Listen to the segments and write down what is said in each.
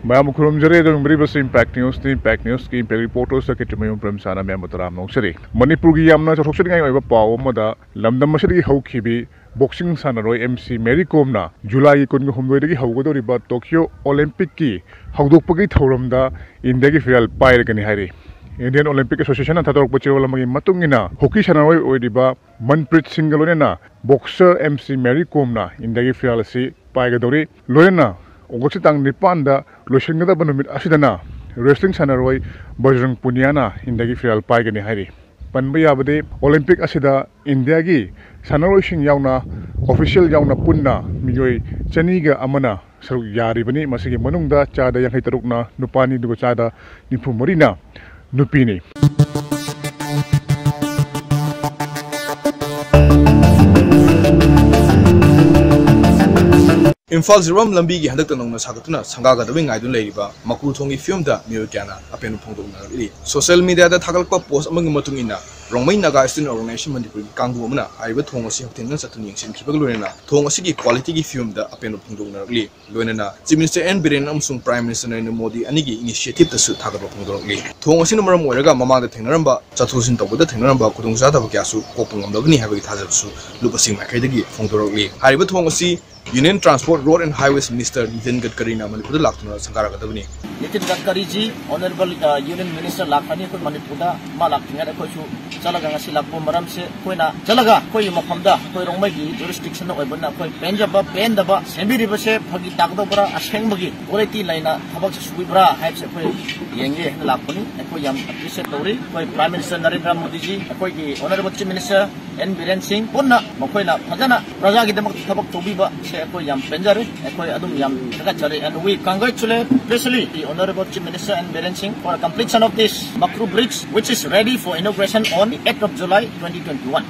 Mayam Kurumjare, the Ribas Impact News की Impact Reporters के चुमें उम्र साना में मतराम नौशरी मणिपुर की यामना चौथोक्सरी का पाव मदा लमदम मसरी हौखिबी बॉक्सिंग सानरोय MC मेरी कोमना जुलाई कुन हुमदोइदगी हौगदोरिबा टोक्यो ओलंपिक की हौदोकपगी थौरमदा इंडिया की फिराल पाइरगनी हाइरी इंडियन ओलंपिक एसोसिएशन थादोरप चिरवलमगी मतुंगिना हॉकी सानरोय ओइदिबा मनप्रीत सिंह लोनेना boxer MC Mary Komna India की फिराल से पाइगदोरी लोनेना August tang nipanda loisingada numit asidana wrestling sanaroi Bajrang Punyana indagi final paigani hairi panba yabade Olympic asida India gi sanaroi sing yauna official yauna punna miyoi chaniga amana saruk yaribani masigi manungda chada yangai tarukna nupani dugo chada nipu marina nupini Imphal Ziram Lambi की हंदक तनों न सागतुना संगागा दबिंग आइदुन लेरिबा मकुरु थोंगी film दा मियो क्याना अपेनु फोंदोंना रि social media दा थागलपा post अमंग मतुंगिना रोंगमै नागा स्टूडेंट ऑर्गेनाइजेशन मणिपुर की कांगु अमना आइबा थोंग असि हप्तेन सतुन यंगसिन खिबग लोनेना थोंग असि की क्वालिटी की फिल्म दा अपेनु फोंदोंना रि लोनेना चीफ मिनिस्टर एन बिरेन अमसुंग प्राइम मिनिस्टर नरेंद्र मोदी अनि की इनिशिएटिव तसु थागलपा फोंदोंना रि थोंग असि मरम ओइरगा ममांग दा थेंगनरंबा चथुसिन तबदा थेंगनरंबा खुदुंजा दब क्यासु कोपंग अमदगनि हाबगी थाजबसु लुपसिंग माइखैदगी फोंदोंना रि हारिबा थोंग असि Union Transport Road and Highways Minister Nitin Gadkari na Manipur laktuna sangara gadabni Nitin Gadkari ji Honorable Union Minister lakhani ko Manipur da ma laktinga da koisu chalaga ngasi lakbo maram se koina chalaga koi mafamda koi rongmai gi jurisdiction na oibna koi penjaba pendaba sembiriba se phagi takdo bra ashengmagi quality laina thabak se subibra haib se koi yenge lakpani koi yam appreciate tori koi Prime Minister Narendra Modi ji koi gi Honorable Chief Minister N Biren Singh ponna makoina phajana praja gi damak thabak tobiba Ekoi yam penjare, ekoi adum yam tagachare, and we congratulate especially the Honorable Chief Minister and Biren Singh for the completion of this Makru Bridge, which is ready for inauguration on the 8th of July 2021.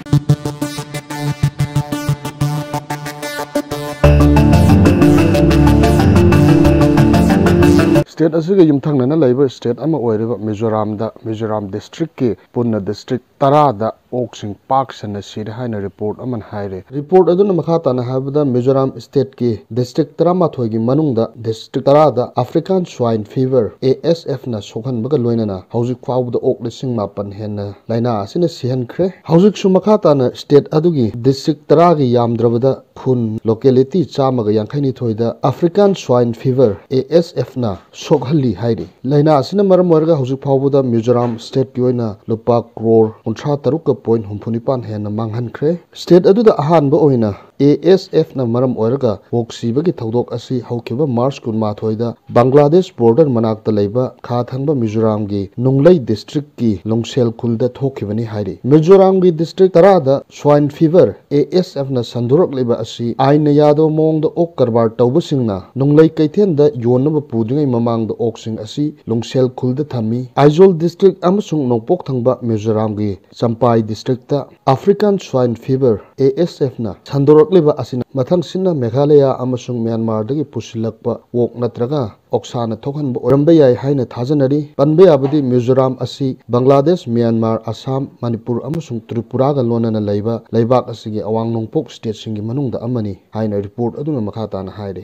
State asiga yumthangnana laiba state ama oiriba Mizoram district ki punna district tarada Oksing Park sana siri haina report aman haire report aduna makhata na habada Mizoram state ki district tarama thoigi manungda district tarada African swine fever ASF na sokhan baga loinana hauzik khawda ok lising mapan henna laina asina sihan khre hauzik su makhata na state adugi district taragi yamdrabada phun locality chamaga yangkhaini thoida African swine fever ASF na sokhalli haire laina asina maram warga hauzik phawda Mizoram state ki oina lupa crore 63.85 henna manghan khre state aduda ahan ba oina ASF na maram oirga boksi bagi thodok asi haukiba March kunma thoida Bangladesh border manakta leiba kha thangba Mizoram gi Nunglai district ki Longsel khulda thokibani hairi Mizoram gi district tarada swine fever ASF na sandurok leiba asi aina yado mongda ok karbar tawbasingna Nunglai kaithen da yonaba pudingai mamangda oksing asi Longsel khulda thami Aizawl district amasung nongpok thangba Mizoram gi Champai district ta African swine fever ASF na sandurok liba asina mathang sinna Meghalaya amasung Myanmar dagi pusilakpa wok natraga oksana thokhan oramba yai haina thajanari panbe abadi Mizoram asi Bangladesh Myanmar Assam Manipur amasung Tripura ga lonana leiba leibak asigi awang nongpok state singi manungda amani haina report aduna makhata na haire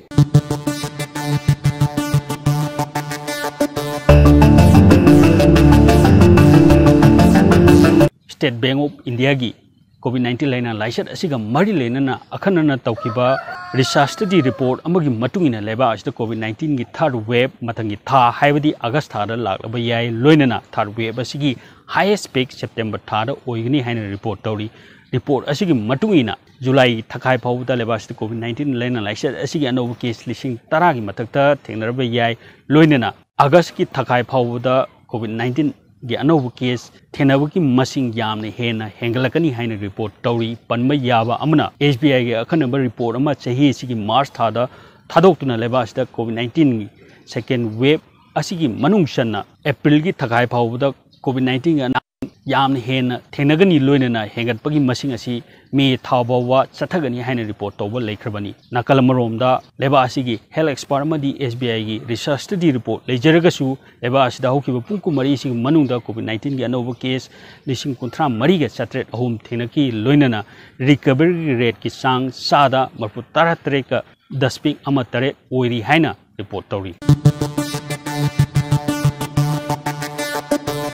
State Bank of India gi COVID-19 laina laisat asiga mari lenana akhanana tawkiba research study report amagi matungina leba asida COVID-19 gi third wave matangi tha haibadi August tha da laklaba yai loinana third wave asigi highest peak September tha da oigni haina report tawri report asigi matungina July thakai phawda leba asida COVID-19 laina laisat asigi anobu case lising tara gi matakta thengnaraba yai loinana August ki thakai phawda COVID-19 gi anobu case thenabaki masing yamne hena hengalakani haina report tawri panma yaba amana SBI gi akhanaba report ama chahi sigi March thada thadoktuna leba asida COVID-19 gi second wave asigi manung sanna April gi thakai phawda COVID-19 yamne hena thenagani loinana hengatpagi masing asi me thabawa chathagani haina report tawba leikrabani nakalamromda leba asigi health expert amadi SBI gi research study report leijaragasu leba asida hokiba pungkumari sing manungda COVID-19 gi anoba case lising kunthra mari ga chatret ahum thenaki loinana recovery rate ki sang sada marfu 13 ka daspik ama tare oiri haina report tawri